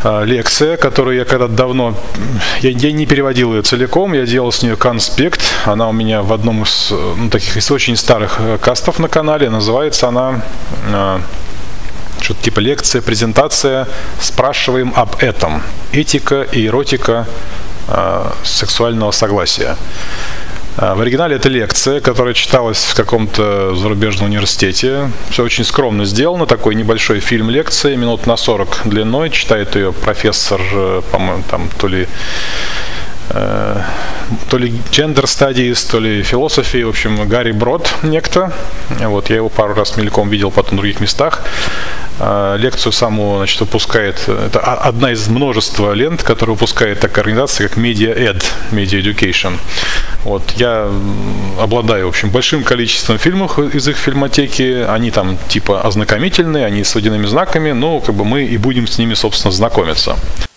лекция, которую я когда-то давно, я не переводил ее целиком, я делал с нее конспект. Она у меня в одном из таких из очень старых кастов на канале. Называется она что-то типа лекция, презентация, спрашиваем об этом. Этика и эротика сексуального согласия. В оригинале это лекция, которая читалась в каком-то зарубежном университете. Все очень скромно сделано, такой небольшой фильм лекции, минут на 40 длиной. Читает ее профессор, по-моему, там то ли gender studies, то ли философии, в общем, Гарри Брод некто. Вот, я его пару раз мельком видел, потом в других местах. Лекцию саму, значит, выпускает, это одна из множества лент, которые выпускает такая организация, как Media Ed, Media Education. Вот, я обладаю, в общем, большим количеством фильмов из их фильмотеки, они там типа ознакомительные, они с водяными знаками, но как бы мы и будем с ними, собственно, знакомиться.